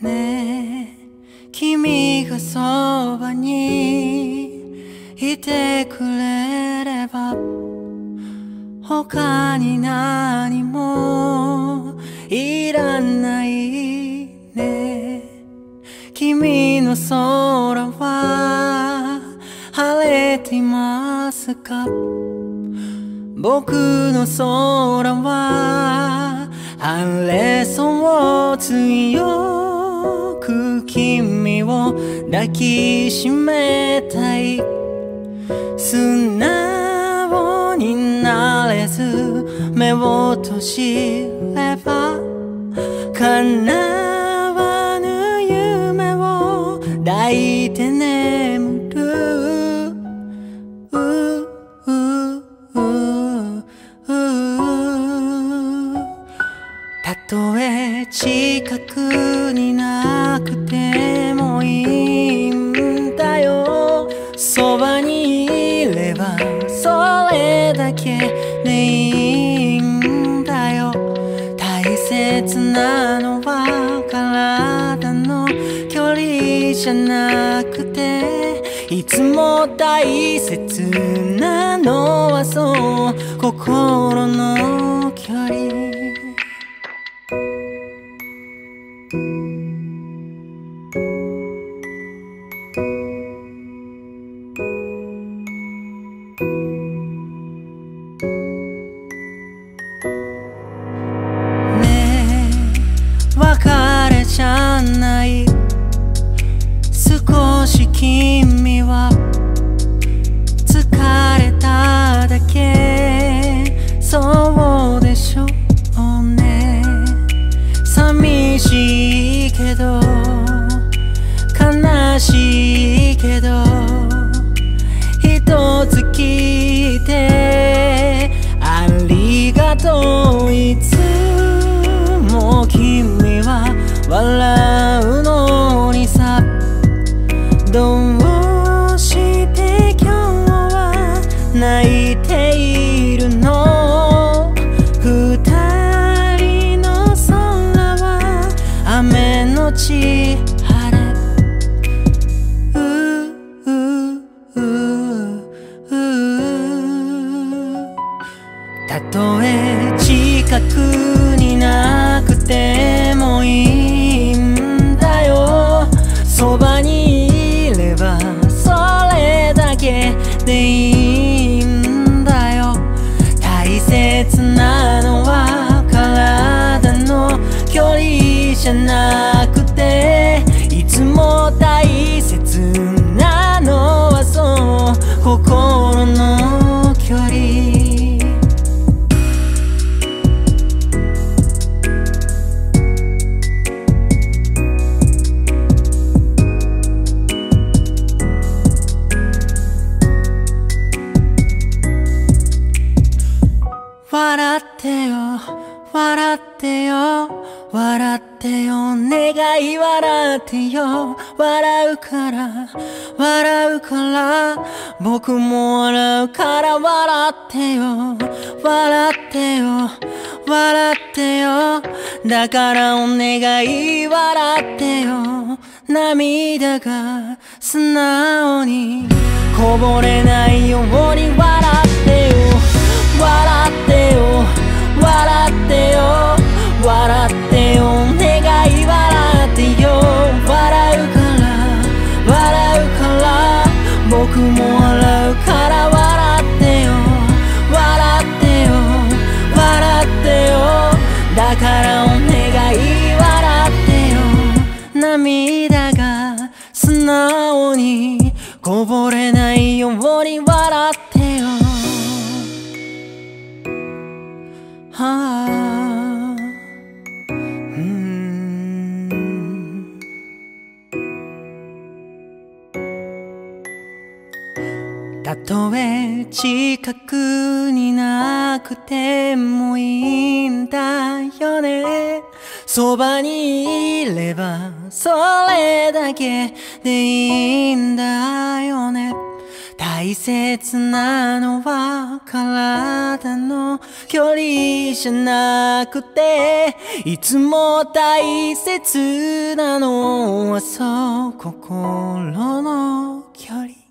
ね。君がそばにいてくれれば他に何もいらないね。君の空は晴れていますか？僕の空は晴れそう。強く君を抱きしめたい。素直になれず目を閉じれば叶わぬ夢を抱いて眠る。たとえ近くになくてもいいんだよ。そばにいればそれだけでいいんだよ。大切なのは体の距離じゃなくて、いつも大切なのはそう心の距離。別れじゃない。少し君は疲れただけ。そうでしょうね。寂しいけど悲しいけど一つ聞いてありがとう。いつも君は笑うのにさ。どうして今日は泣いているの？二人の空は雨のち晴れ。たとえ近くになくてもいいんだよ。そばにいればそれだけでいいんだよ。大切なのは体の距離じゃなくて、いつも大切なのはそう心の距離。笑ってよ笑ってよ笑ってよ願い笑ってよ。笑うから笑うから僕も笑うから笑ってよ笑ってよ笑ってよ。だからお願い笑ってよ。涙が素直にこぼれないように笑ってよ笑ってよ笑ってよ笑ってよ願い笑ってよ。笑うから笑うから僕も笑うから笑ってよ笑ってよ笑ってよ。だからお願い笑ってよ。涙が素直にこぼれないように笑ってよ。たとえ近くになくてもいいんだよね。そばにいればそれだけでいいんだよね。大大切なのは体の距離じゃなくて、いつも大切なのはそう心の距離。